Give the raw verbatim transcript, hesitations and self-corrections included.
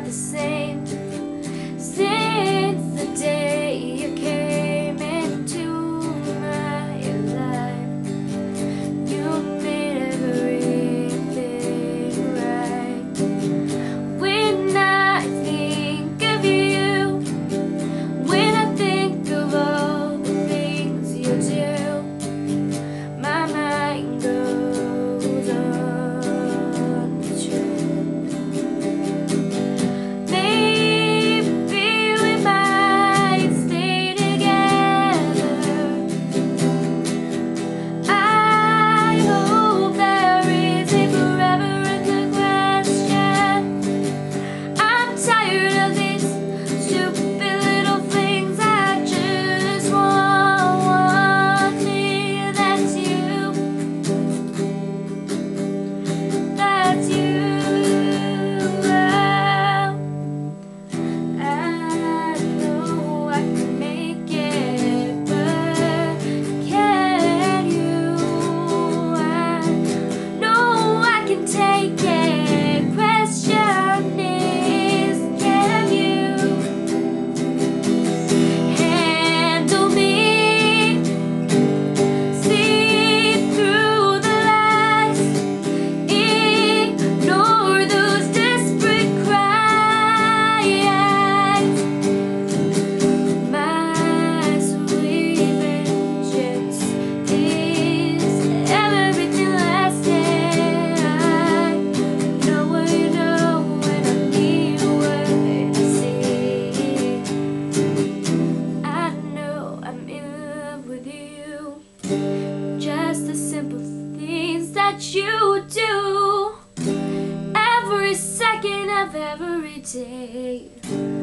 the same since the day you came into my life. You made everything right. When I think of you, when I think of all the things you do, my mind goes on a trip. Maybe we might stay together. I hope there is a forever in the question. I'm tired of these stupid little things. I just want one thing. That's you. That's you. I know I can make it, but can you? I know I can take it. Question is, can you handle me? See through the lies, ignore those desperate cries. My sweet vengeance is everything lasting. I know what you know when I need a word to see. I know I'm in love with you. Just the simple things that you do every second of every day.